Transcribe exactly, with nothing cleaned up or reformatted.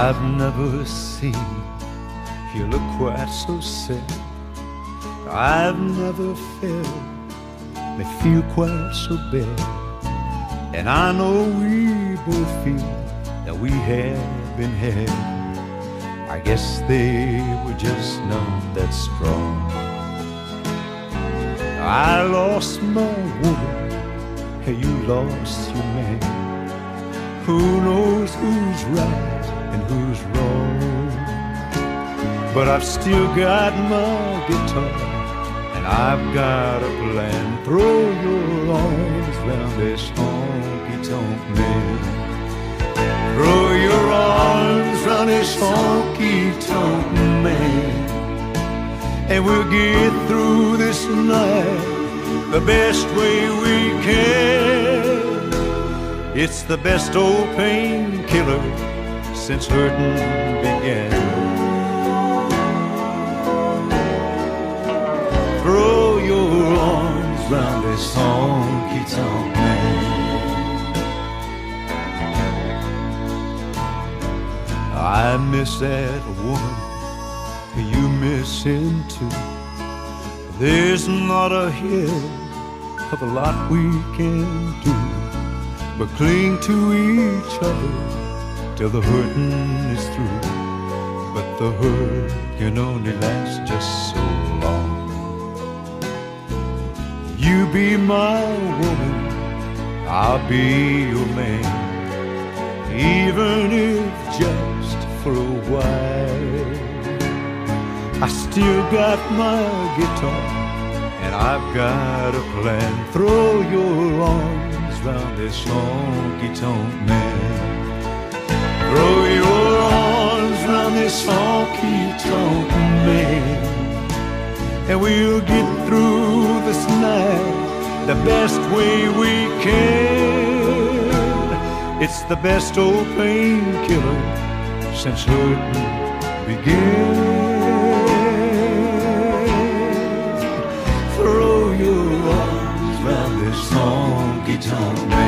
I've never seen you look quite so sad. I've never felt me feel quite so bad. And I know we both feel that we have been had. I guess they were just not that strong. I lost my woman, you lost your man. Who knows who's right and who's wrong? But I've still got my guitar, and I've got a plan. Throw your arms round this honky-tonk man. Throw your arms round this honky-tonk man, and we'll get through this night the best way we can. It's the best old painkiller since hurtin' began. Throw your arms round this honky-tonk man. I miss that woman, you miss him too. There's not a hell of a lot we can do but cling to each other till the hurtin' is through. But the hurt can only last just so long. You be my woman, I'll be your man, even if just for a while. I still got my guitar, and I've got a plan. Throw your arms round this honky-tonk man. Throw your arms round this honky-tonk man, and we'll get through this night the best way we can. It's the best old painkiller since hurtin' began. Throw your arms round this honky-tonk man.